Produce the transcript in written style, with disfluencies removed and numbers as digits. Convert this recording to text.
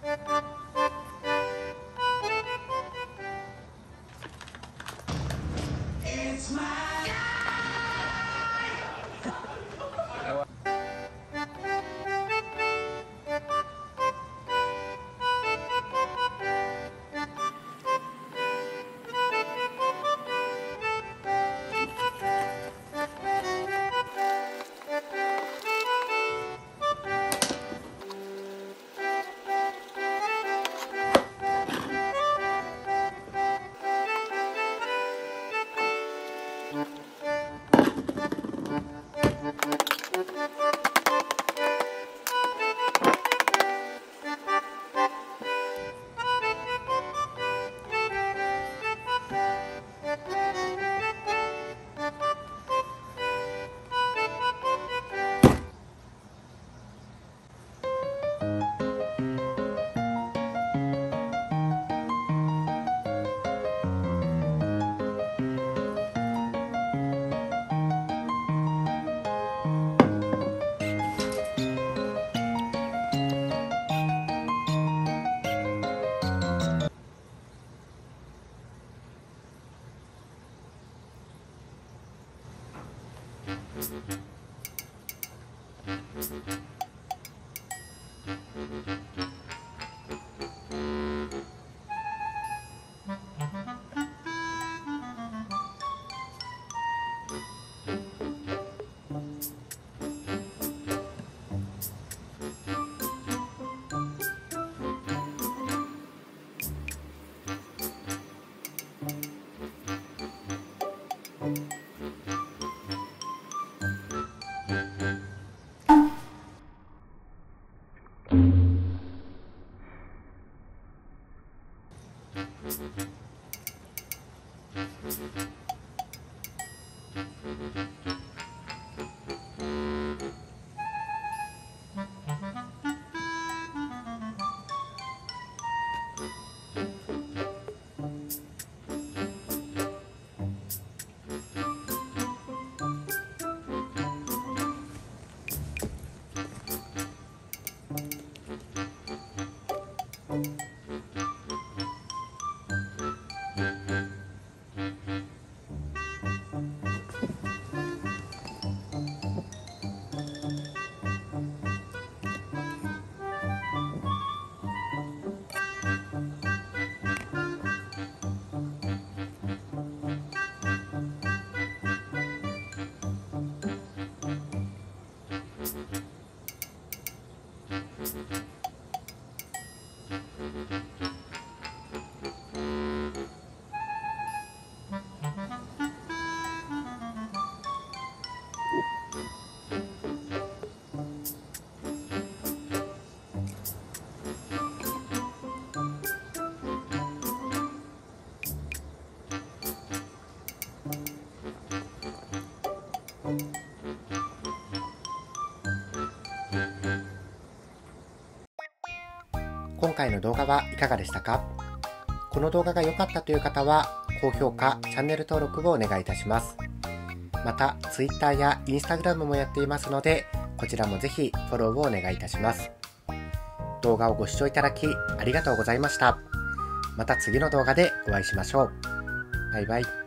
今回の動画はいかがでしたか？この動画が良かったという方は高評価、チャンネル登録をお願いいたします。また Twitter や Instagram もやっていますので、こちらもぜひフォローをお願いいたします。動画をご視聴いただきありがとうございました。また次の動画でお会いしましょう。バイバイ。